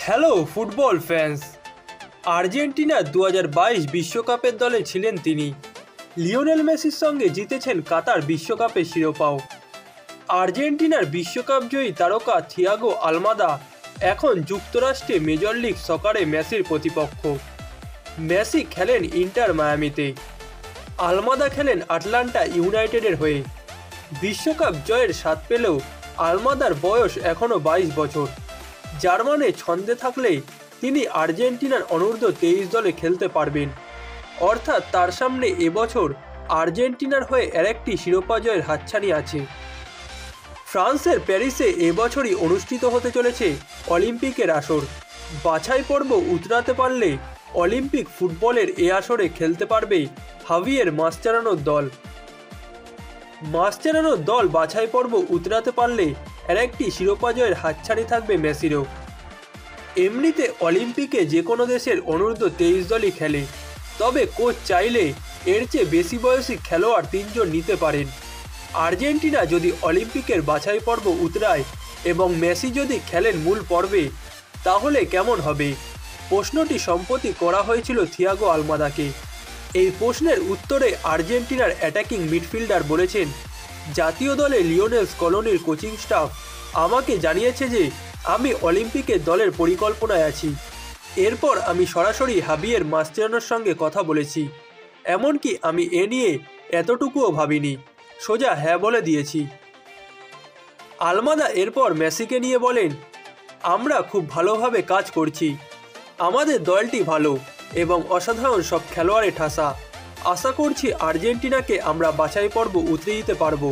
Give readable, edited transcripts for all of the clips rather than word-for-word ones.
Hello football fans. Argentina 2022 বিশ্বকাপের দলে ছিলেন তিনি। লিওনেল মেসির সঙ্গে জিতেছেন কাতার বিশ্বকাপের শিরোপাও। আর্জেন্টিনার বিশ্বকাপ জয়ী তারকা থিয়াগো আলমাদা এখন যুক্তরাষ্ট্রে মেজর লিগ সকারে মেসির প্রতিপক্ষ। মেসি খেলেন ইন্টার মায়ামিতে, আলমাদা খেলেন আটলান্টা ইউনাইটেডের হয়ে। বিশ্বকাপ জয়ের স্বাদ পেলেও আলমাদার বয়স এখনও 22 বছর। জার্মানে ছন্দে থাকলে তিনি আর্জেন্টিনার অনূর্ধ্ব 23 দলে খেলতে পারবেন, অর্থাৎ তার সামনে এবছর আর্জেন্টিনার হয়ে আরেকটি শিরোপা জয়ের হাতছানি আছে। ফ্রান্সের প্যারিসে এবছরই অনুষ্ঠিত হতে চলেছে অলিম্পিকের আসর। বাছাই পর্ব উতরাতে পারলে অলিম্পিক ফুটবলের এ আসরে খেলতে পারবে হাভিয়ের মাসচেরানোর দল। মাসচেরানোর দল বাছাই পর্ব উতরাতে পারলে আরেকটি শিরোপা জয়ের হাতছানি থাকবে মেসিরও। এমনিতে অলিম্পিকে যে কোনো দেশের অনূর্ধ্ব 23 দলই খেলে, তবে কোচ চাইলে এর চেয়ে বেশি বয়সী খেলোয়াড় 3 জন নিতে পারেন। আর্জেন্টিনা যদি অলিম্পিকের বাছাই পর্ব উতরায় এবং মেসি যদি খেলেন মূল পর্বে, তাহলে কেমন হবে? প্রশ্নটি সম্প্রতি করা হয়েছিল থিয়াগো আলমাদাকে। এই প্রশ্নের উত্তরে আর্জেন্টিনার অ্যাটাকিং মিডফিল্ডার বলেছেন, জাতীয় দলে লিওনেল স্কলোনির কোচিং স্টাফ আমাকে জানিয়েছে যে আমি অলিম্পিকের দলের পরিকল্পনায় আছি। এরপর আমি সরাসরি হাভিয়ের মাসচেরানোর সঙ্গে কথা বলেছি, এমনকি আমি এ নিয়ে এতটুকুও ভাবিনি, সোজা হ্যাঁ বলে দিয়েছি। আলমাদা এরপর মেসিকে নিয়ে বলেন, আমরা খুব ভালোভাবে কাজ করছি, আমাদের দলটি ভালো এবং অসাধারণ সব খেলোয়াড়ে ঠাসা। আশা করছি আর্জেন্টিনাকে আমরা বাছাই পর্ব উতরে দিতে পারবো।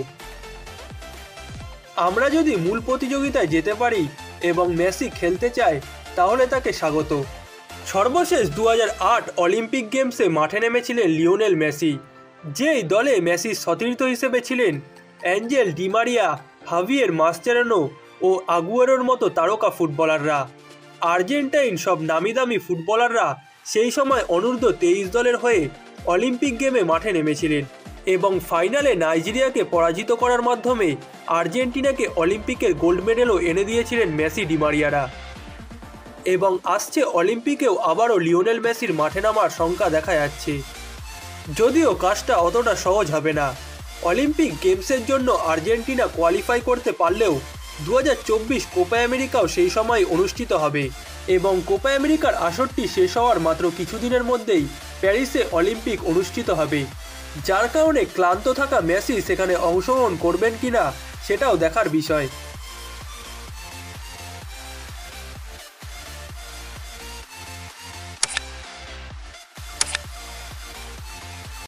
আমরা যদি মূল প্রতিযোগিতায় যেতে পারি এবং মেসি খেলতে চায় তাহলে তাকে স্বাগত। সর্বশেষ 2008 অলিম্পিক গেমসে মাঠে নেমেছিলেন লিওনেল মেসি, যেই দলে মেসির সতীর্থ হিসেবে ছিলেন Angel Di Maria, Javier Mascherano ও আগুয়েরোর মতো তারকা ফুটবলাররা। আর্জেন্টাইন সব নামিদামি ফুটবলাররা সেই সময় অনূর্ধ্ব 23 দলের হয়ে অলিম্পিক গেমে মাঠে নেমেছিলেন এবং ফাইনালে নাইজেরিয়াকে পরাজিত করার মাধ্যমে আর্জেন্টিনাকে অলিম্পিকের গোল্ড মেডেলও এনে দিয়েছিলেন মেসি ডি মারিয়ারা। এবং আসছে অলিম্পিকেও আবারও লিওনেল মেসির মাঠে নামার শঙ্কা দেখা যাচ্ছে, যদিও কাজটা অতটা সহজ হবে না। অলিম্পিক গেমসের জন্য আর্জেন্টিনা কোয়ালিফাই করতে পারলেও 2024 কোপা আমেরিকাও সেই সময় অনুষ্ঠিত হবে এবং কোপা আমেরিকার আসরটি শেষ হওয়ার মাত্র কিছুদিনের মধ্যেই প্যারিসে অলিম্পিক অনুষ্ঠিত হবে, যার কারণে ক্লান্ত থাকা মেসি সেখানে অংশগ্রহণ করবেন কিনা সেটাও দেখার বিষয়।